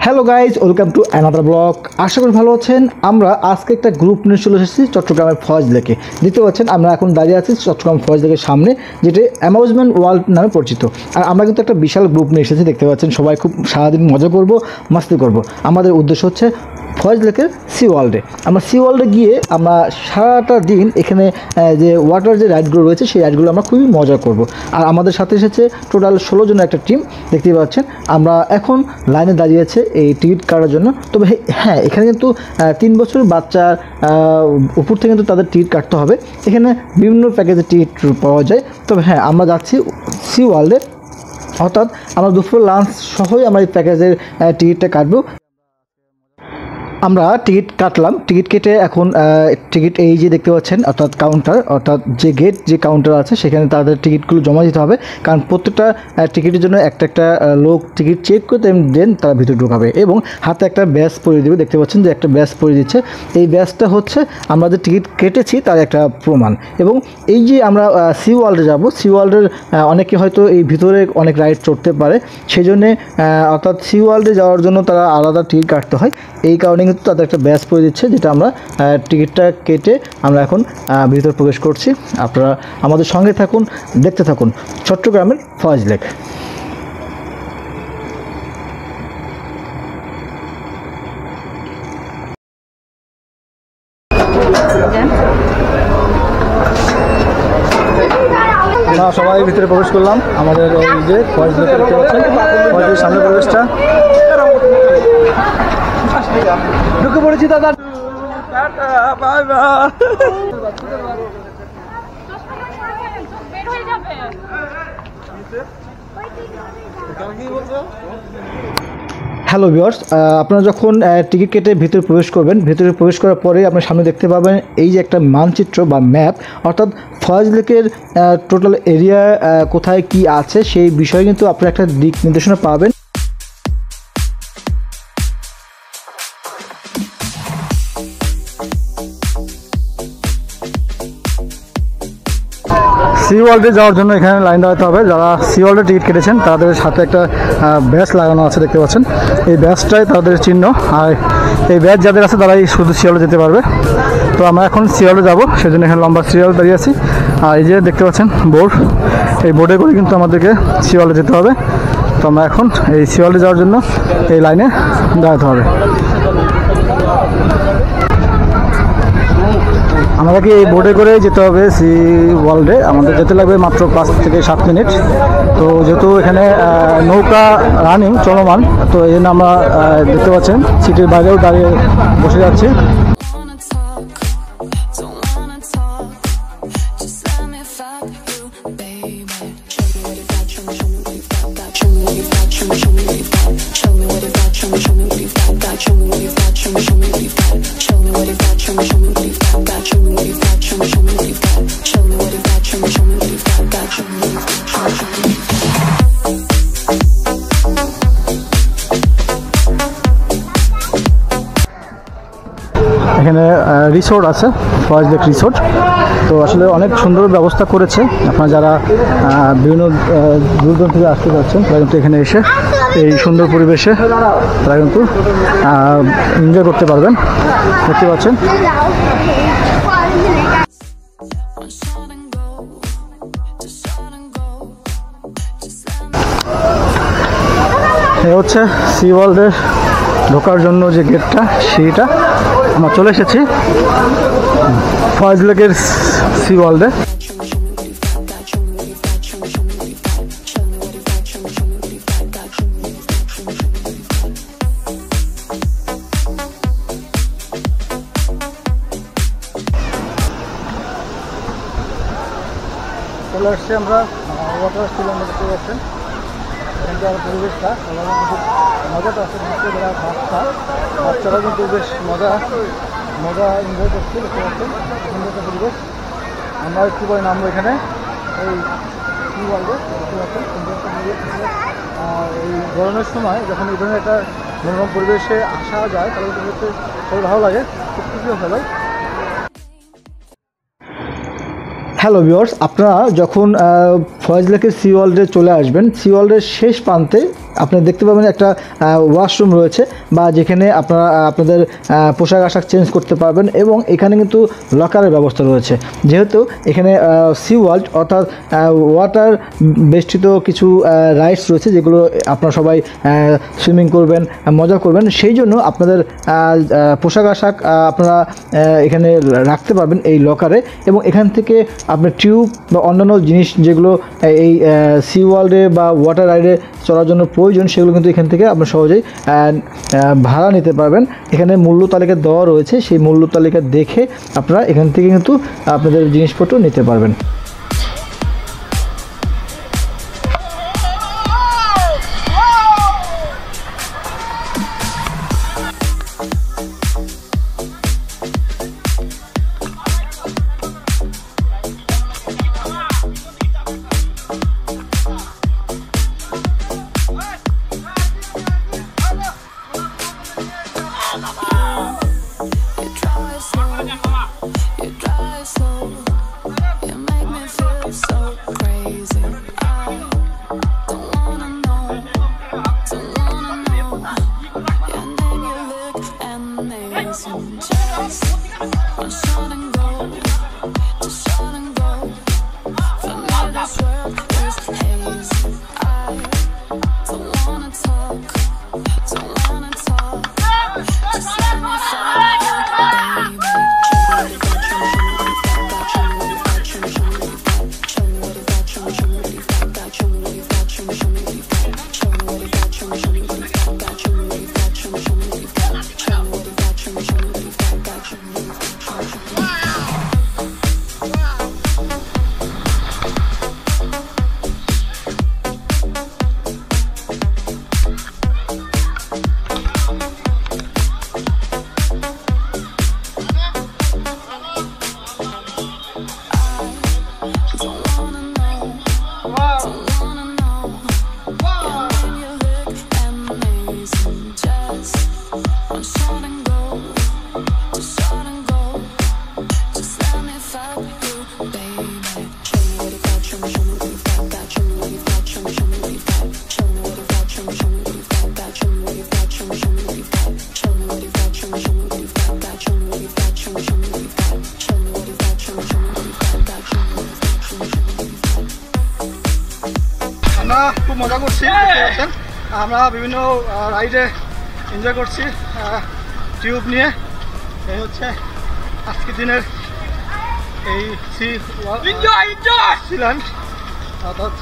Hello guys, welcome to another blog. আশা করি ভালো আছেন। আমরা আজকে একটা গ্রুপ নিয়ে চলে এসেছি চট্টগ্রামের ফয়'সলেকে। দেখতে পাচ্ছেন আমরা এখন দাঁড়িয়ে আছি চট্টগ্রাম ফয়'সলেকের সামনে, যেটি অ্যামিউজমেন্ট ওয়ার্ল্ড নামে পরিচিত। আর আমরা কিন্তু একটা বিশাল গ্রুপ নিয়ে এসেছি। দেখতে পাচ্ছেন সবাই খুব সারাদিন মজা করব, মাস্তি করব। আমাদের উদ্দেশ্য হচ্ছে ফয়'সলেকের সি ওয়ার্ল্ডে। আমরা সি ওয়ার্ল্ডে গিয়ে আমরা সারাটা দিন এখানে যে ওয়াটার যে রাইডগুলো রয়েছে সেই রাইডগুলো আমরা খুবই মজা করব। আর আমাদের সাথে এসেছে টোটাল 16 জনের একটা টিম। দেখতেই পাচ্ছেন আমরা এখন লাইনে দাঁড়িয়েছে এই টিকিট কাটার জন্য। তবে হ্যাঁ, এখানে কিন্তু 3 বছরের বাচ্চার উপর থেকে কিন্তু তাদের টিকিট কাটতে হবে। এখানে বিভিন্ন প্যাকেজের টিকিট পাওয়া যায়। তবে হ্যাঁ, আমরা যাচ্ছি সি ওয়ার্ল্ডে, অর্থাৎ আমরা দুপুর লাঞ্চ সহই আমরা এই প্যাকেজের টিকিটটা কাটবো। আমরা টিকিট কাটলাম, টিকিট কেটে এখন টিকিট এই যে দেখতে পাচ্ছেন অর্থাৎ কাউন্টার, অর্থাৎ যে গেট যে কাউন্টার আছে সেখানে তাদের টিকিটগুলো জমা দিতে হবে। কারণ প্রত্যেকটা টিকিটের জন্য একটা লোক টিকিট চেক করে দেন তারা ভিতরে ঢোকাবে এবং হাতে একটা ব্যাজ পরিয়ে দেবে। দেখতে পাচ্ছেন যে একটা ব্যাজ পরিয়ে দিচ্ছে। এই ব্যাজটা হচ্ছে আমরা যে টিকিট কেটেছি তার একটা প্রমাণ। এবং এই যে আমরা সি ওয়ার্ল্ডে যাব, সি ওয়ার্ল্ডের অনেকে হয়তো এই ভিতরে অনেক রাইড চড়তে পারে, সেই জন্যে অর্থাৎ সি ওয়ার্ল্ডে যাওয়ার জন্য তারা আলাদা টিকিট কাটতে হয়। এই কারণে কিন্তু তাদের একটা ব্যাজ পরে দিচ্ছে, যেটা আমরা টিকিটটা কেটে আমরা এখন ভিতরে প্রবেশ করছি। আপনারা আমাদের সঙ্গে থাকুন, দেখতে থাকুন চট্টগ্রামের ফয়'সলেক। আমরা সবাই ভিতরে প্রবেশ করলাম। আমাদের এই যে ফয়'সলেক দেখতে পাচ্ছেন, ফয়'সলেকের সামনে প্রবেশটা ঢুকে পড়েছি দাদা। হ্যালো ভিউয়ার্স, আপনারা যখন টিকিট কেটে ভিতরে প্রবেশ করবেন, ভিতরে প্রবেশ করার পরে আপনার সামনে দেখতে পাবেন এই যে একটা মানচিত্র বা ম্যাপ, অর্থাৎ ফয়'সলেকের টোটাল এরিয়া কোথায় কি আছে সেই বিষয়ে কিন্তু আপনারা একটা দিক নির্দেশনা পাবেন। সি ওয়ার্ল্ডে যাওয়ার জন্য এখানে লাইন দাঁড়াতে হবে। যারা সি ওয়ার্ল্ডে টিকিট কেটেছেন তাদের সাথে একটা ব্যাজ লাগানো আছে, দেখতে পাচ্ছেন। এই ব্যাজটাই তাদের চিহ্ন, আর এই ব্যাজ যাদের আছে তারাই শুধু সি ওয়ার্ল্ডে যেতে পারবে। তো আমরা এখন সি ওয়ার্ল্ডে যাবো, সেজন্য এখানে লম্বা সিরিয়াল দাঁড়িয়ে আছি। আর এই যে দেখতে পাচ্ছেন বোর্ড, এই বোর্ডে করে কিন্তু আমাদেরকে সি ওয়ার্ল্ডে যেতে হবে। তো আমরা এখন এই সি ওয়ার্ল্ডে যাওয়ার জন্য এই লাইনে দাঁড়াতে হবে। আমাদেরকে এই বোর্ডে করে যেতে হবে সি ওয়ার্ল্ডে। আমাদের যেতে লাগবে মাত্র 5 থেকে 7 মিনিট। তো যেহেতু এখানে নৌকা রানিং চলমান, তো এই জন্য আমরা দেখতে পাচ্ছেন সিটির বাইরেও দাঁড়িয়ে বসে যাচ্ছি। এখানে রিসোর্ট আছে, ফয়'সলেক রিসোর্ট। তো আসলে অনেক সুন্দর ব্যবস্থা করেছে। আপনারা যারা বিভিন্ন দূর দূর থেকে আসতে যাচ্ছেন তারা কিন্তু এখানে এসে এই সুন্দর পরিবেশে তারা কিন্তু এনজয় করতে পারবেন। দেখতে পাচ্ছেন এই হচ্ছে সি ওয়ার্ল্ডের ঢোকার জন্য যে গেটটা, সেইটা আমরা চলে এসেছি ফয়'সলেকের সি ওয়ার্ল্ডে। চলে আসছি আমরা ওয়াটার ছিলাম, দেখতে পাচ্ছেন এখানকার পরিবেশটা খুব মজাটা আছে। যারা বাচ্চারা কিন্তু বেশ মজা এনজয় করছে, দেখতে পাচ্ছেন সুন্দর একটা পরিবেশ। আমরা একটু পরে নামবো এখানে এই সি ওয়ার্ল্ডে, দেখতে পাচ্ছেন সুন্দর একটা পরিবেশ। এই গরমের সময় যখন এই ধরনের একটা মনোরম পরিবেশে আসা যায় তাহলে কিন্তু খুবই ভালো লাগে, খুব খুশিও হয়। হ্যালো ভিউয়ার্স, আপনারা যখন ফয়'সলেকের সি ওয়ার্ল্ডে চলে আসবেন, সি ওয়ার্ল্ডের শেষ প্রান্তে আপনি দেখতে পাবেন একটা ওয়াশরুম রয়েছে, বা যেখানে আপনারা আপনাদের পোশাক আশাক চেঞ্জ করতে পারবেন, এবং এখানে কিন্তু লকারের ব্যবস্থা রয়েছে। যেহেতু এখানে সি ওয়ার্ল্ড অর্থাৎ ওয়াটার বেষ্টিত কিছু রাইডস রয়েছে, যেগুলো আপনারা সবাই সুইমিং করবেন, মজা করবেন, সেই জন্য আপনাদের পোশাক আশাক আপনারা এখানে রাখতে পারবেন এই লকারে। এবং এখান থেকে আপনার টিউব বা অন্যান্য জিনিস যেগুলো এই সি ওয়ার্ল্ডে বা ওয়াটার রাইডে চলার জন্য প্রয়োজন, সেগুলো কিন্তু এখান থেকে আপনার সহজেই ভাড়া নিতে পারবেন। এখানে মূল্য তালিকা দেওয়া রয়েছে, সেই মূল্য তালিকা দেখে আপনারা এখান থেকে কিন্তু আপনাদের জিনিসপত্র নিতে পারবেন। খুব মজা করছি, আমরা বিভিন্ন রাইডে এনজয় করছি টিউব নিয়ে। এই হচ্ছে আজকের দিনের এই সিল্যান্ড অর্থাৎ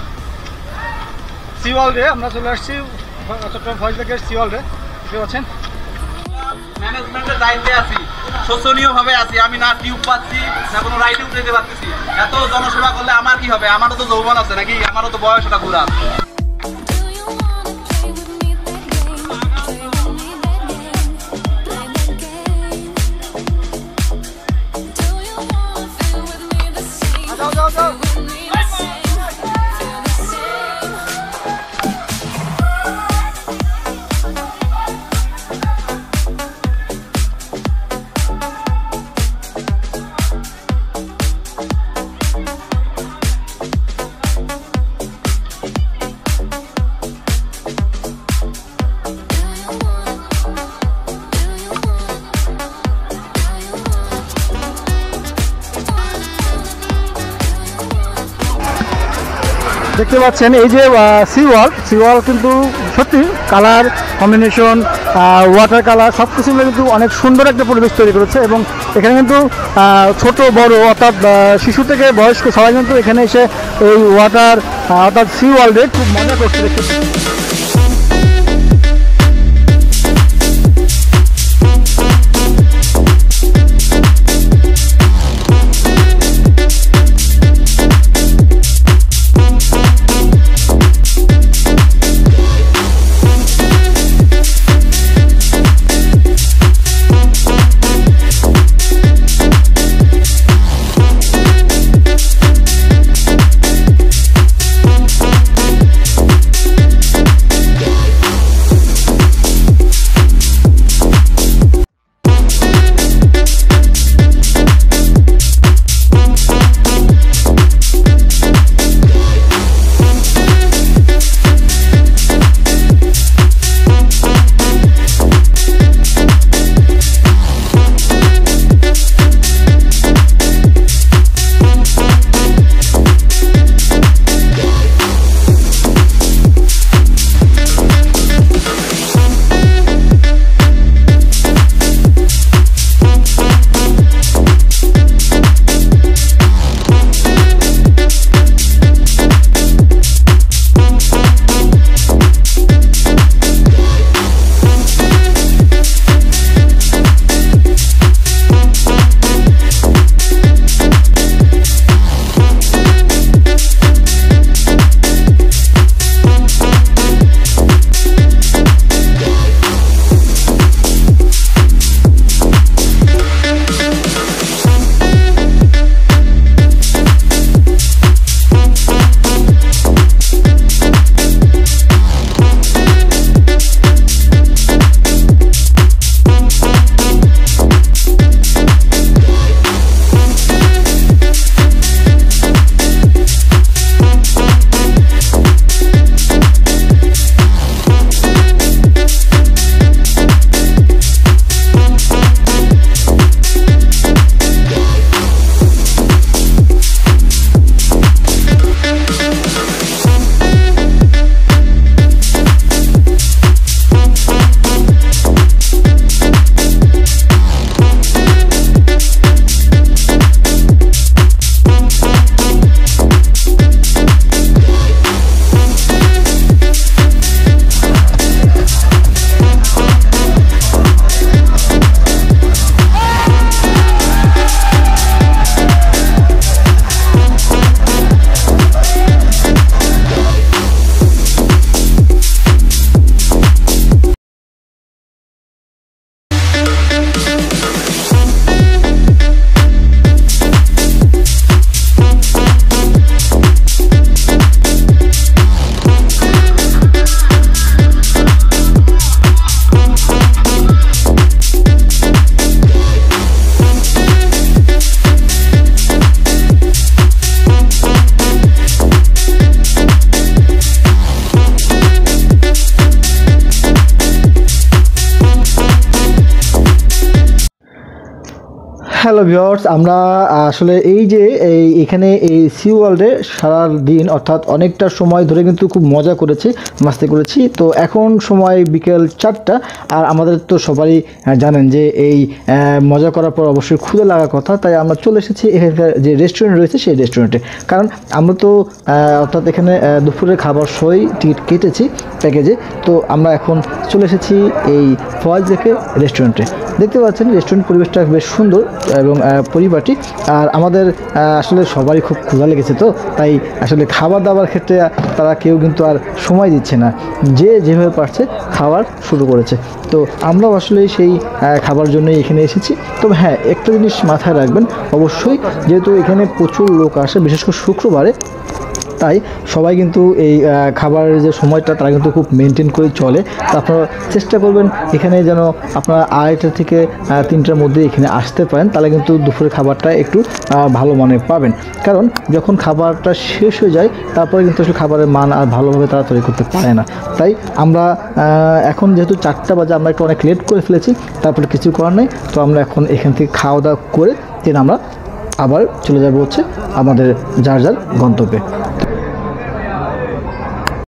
সি ওয়ার্ল্ডে আমরা চলে আসছি, চট্টগ্রাম ফয়েজলেকের সি ওয়ার্ল্ডে। দেখতে পাচ্ছেন ম্যানেজমেন্টের দায়িত্বে আছি, শোচনীয়ভাবে আছি। আমি না টিউব পাচ্ছি না কোনো রাইডে উঠে যেতে পারতেছি। এত জনসেবা করলে আমার কি হবে? আমারও তো যৌবন আছে নাকি, আমারও তো বয়সটা ঘুরা। দেখতে পাচ্ছেন এই যে সি ওয়ার্ল্ড কিন্তু সত্যি কালার কম্বিনেশন, ওয়াটার কালার সব কিছু মিলে কিন্তু অনেক সুন্দর একটা পরিবেশ তৈরি করেছে। এবং এখানে কিন্তু ছোট বড় অর্থাৎ শিশু থেকে বয়স্ক সবাই কিন্তু এখানে এসে এই ওয়াটার অর্থাৎ সি ওয়ার্ল্ডে খুব মজা করছে। হ্যালো ভিউয়ার্স, আমরা আসলে এই যে এখানে এই সি ওয়ার্ল্ডে সারা দিন অর্থাৎ অনেকটা সময় ধরে কিন্তু খুব মজা করেছি, মাস্তি করেছি। তো এখন সময় বিকেল 4টা, আর আমাদের তো সবারই জানেন যে এই মজা করার পর অবশ্যই ক্ষুধা লাগার কথা, তাই আমরা চলে এসেছি এখানকার যে রেস্টুরেন্ট রয়েছে সেই রেস্টুরেন্টে। কারণ আমরা তো অর্থাৎ এখানে দুপুরের খাবার সই টিকিট কেটেছি প্যাকেজে, তো আমরা এখন চলে এসেছি এই ফয়েজলেকে রেস্টুরেন্টে। দেখতে পাচ্ছেন রেস্টুরেন্ট পরিবেশটা বেশ সুন্দর এবং পরিপাটি। আর আমাদের আসলে সবারই খুব ক্ষুধা লেগেছে, তো তাই আসলে খাবার দাবার ক্ষেত্রে তারা কেউ কিন্তু আর সময় দিচ্ছে না, যে যেভাবে পারছে খাবার শুরু করেছে। তো আমরাও আসলে সেই খাবার জন্যই এখানে এসেছি। তবে হ্যাঁ, একটা জিনিস মাথায় রাখবেন অবশ্যই, যেহেতু এখানে প্রচুর লোক আসে বিশেষ করে শুক্রবারে, তাই সবাই কিন্তু এই খাবারের যে সময়টা তারা কিন্তু খুব মেনটেন করে চলে। তো আপনারা চেষ্টা করবেন এখানে যেন আপনারা 2:30 থেকে 3টার মধ্যে এখানে আসতে পারেন, তাহলে কিন্তু দুপুরের খাবারটা একটু ভালো মানের পাবেন। কারণ যখন খাবারটা শেষ হয়ে যায় তারপরে কিন্তু আসলে খাবারের মান আর ভালোভাবে তারা তৈরি করতে পারে না। তাই আমরা এখন যেহেতু 4টা বাজে, আমরা একটু অনেক লেট করে ফেলেছি, তারপরে কিছু করার নেই। তো আমরা এখন এখান থেকে খাওয়া দাওয়া করে দেন আমরা আবার চলে যাবো হচ্ছে আমাদের যার যার গন্তব্যে।